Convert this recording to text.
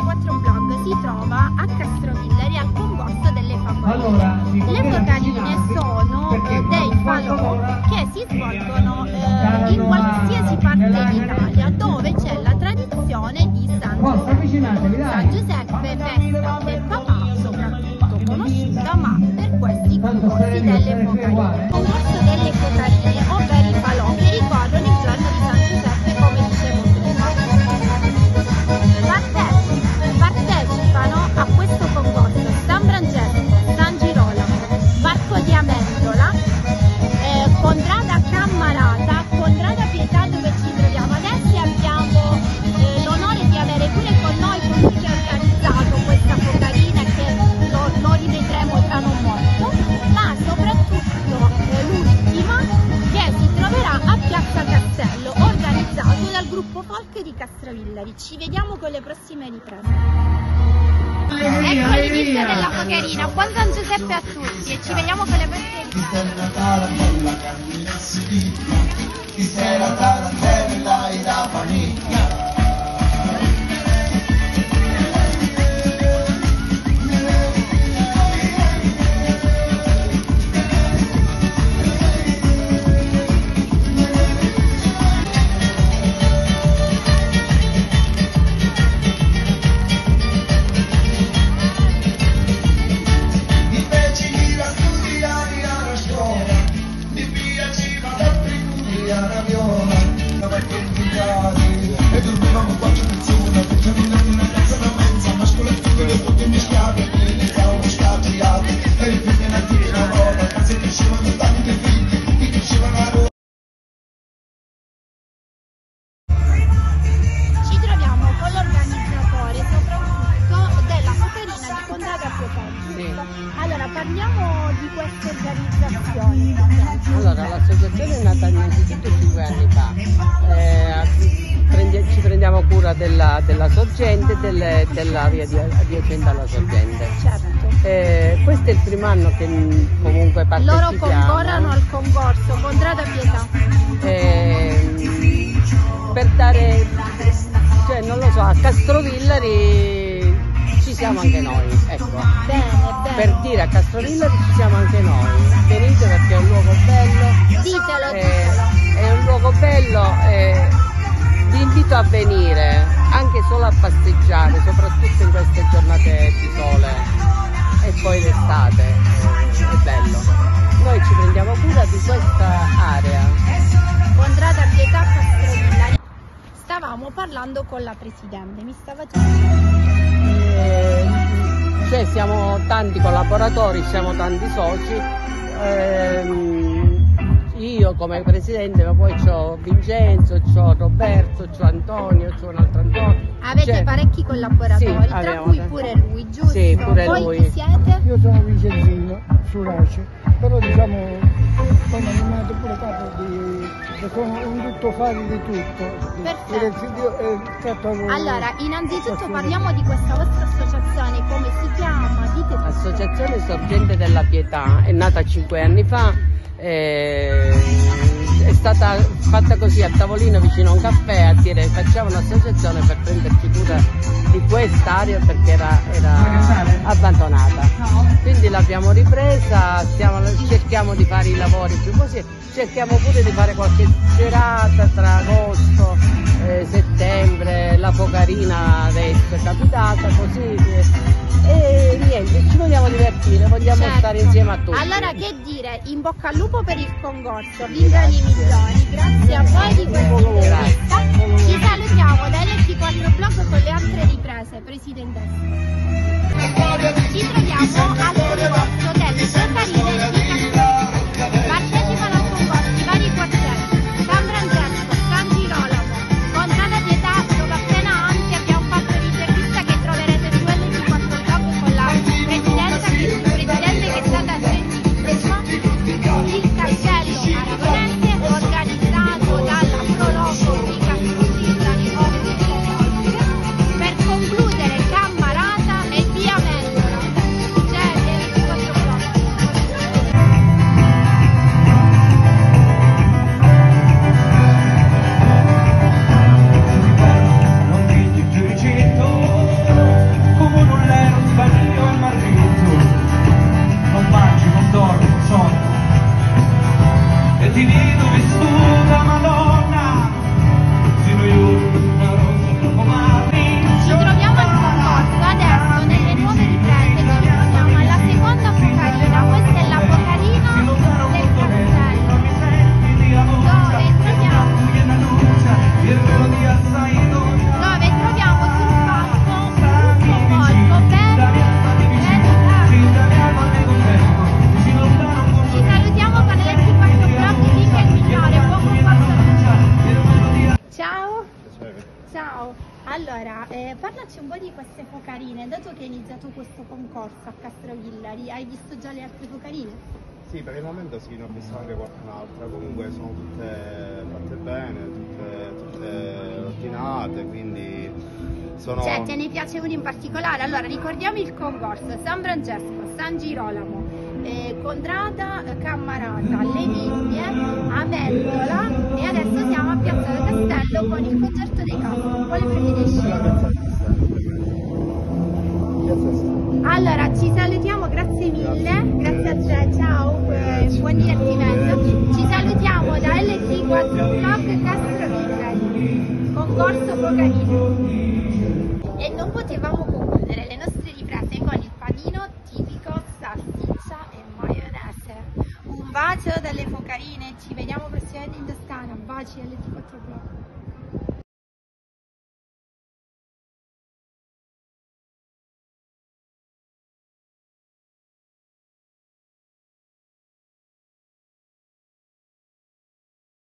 4 Blog si trova a Castrovillari al concorso delle Focarine. Le Focarine sono dei falò che si svolgono in qualsiasi parte d'Italia dove c'è la tradizione di San Giuseppe. San Giuseppe, festa del papà, soprattutto conosciuta, ma per questi concorsi delle Focarine. Il concorso delle Focarine, ovvero i falò che ricordano il giorno di San Giuseppe, come dicevo prima. Partecipano a questo concorso San Francesco, San Girolamo, Varco di Amendola, Contrada Cammarata, Contrada Pietà, dove ci troviamo adesso, e abbiamo l'onore di avere pure con noi colui che ha organizzato questa focarina, che lo rivedremo tra non molto, ma soprattutto l'ultima, che si troverà a Piazza Castello, organizzato dal gruppo folk di Castrovillari. Ci vediamo con le prossime riprese. Ecco l'inizio della focarina. Buon San Giuseppe a tutti e ci vediamo con le prossime riprese. Allora, parliamo di queste organizzazioni. Allora, l'associazione è nata innanzitutto 5 anni fa. Ci prendiamo cura della sorgente e dell'area adiacente alla sorgente. Certo. Questo è il primo anno che comunque partecipiamo. Loro concorrono al concorso Contrada Pietà. Per dare, cioè non lo so, a Castrovillari ci siamo anche noi, ecco. Bene. Per dire a Castrovillari ci siamo anche noi. Venite perché è un luogo bello. Ditelo. È un luogo bello. Vi invito a venire anche solo a passeggiare, soprattutto in queste giornate di sole e poi l'estate, è bello. Noi ci prendiamo cura di questa area. Contrada Pietà, Castrovillari. Stavamo parlando con la presidente, mi stava dicendo. Cioè siamo tanti collaboratori, siamo tanti soci. Io come presidente, ma poi c'ho Vincenzo, c'ho Roberto, c'ho Antonio, c'ho un altro Antonio. Avete parecchi collaboratori, sì, tra cui pure lui, giusto? Sì, pure Voi lui. chi siete? Io sono Vicenzino, Surace, però diciamo sono animato pure capo sono un tuttofare di tutto. Perfetto. Allora, innanzitutto parliamo di questa vostra associazione, come si chiama? Dite tutto. Associazione Sorgente della Pietà, è nata 5 anni fa. È stata fatta così a tavolino vicino a un caffè a dire facciamo un'associazione per prenderci cura di quest'area perché era abbandonata, quindi l'abbiamo ripresa, cerchiamo di fare i lavori più così, cerchiamo pure di fare qualche serata tra agosto e settembre, la focarina adesso è capitata così. E niente, ci vogliamo divertire, vogliamo stare insieme a tutti. Allora che dire, in bocca al lupo per il concorso, vingano i migliori, grazie a voi di questa intervista. Ci salutiamo da LT4 Blog con le altre riprese, presidentessa. Ci troviamo al concorso delle focarine di Castrovillari. Partecipano al concorso vari quartieri, San Francesco, San Girolamo, Contrada Pietà, dove appena anzi abbiamo fatto l'intervista che troverete su LT4 Blog con la presidente che è stata gentilissima. Il castello aragonese organizzato dalla Proloco di Castrovillari. Per concludere, Cammarata Ciao, allora parlaci un po' di queste focarine, dato che hai iniziato questo concorso a Castrovillari, hai visto già le altre focarine? Sì, per il momento sì, ne ho visto anche qualcun'altra, comunque sono tutte fatte bene, tutte ordinate, quindi sono... Cioè, te ne piace uno in particolare? Allora, ricordiamo il concorso: San Francesco, San Girolamo, Contrada, Cammarata, Le Vigne, Amendola, e adesso siamo a Piazza del Castello con il concerto dei Castro. Quale preferisci? Allora, ci salutiamo, grazie mille, grazie a te, ciao, buon divertimento. Ci salutiamo da LT4 Vlog Castrovillari, concorso focarino. E non potevamo concludere le nostre riprese con il panino tipico salsiccia e maionese. Un bacio dalle focarine, ci vediamo prossimamente in Toscana, baci LT4 Vlog.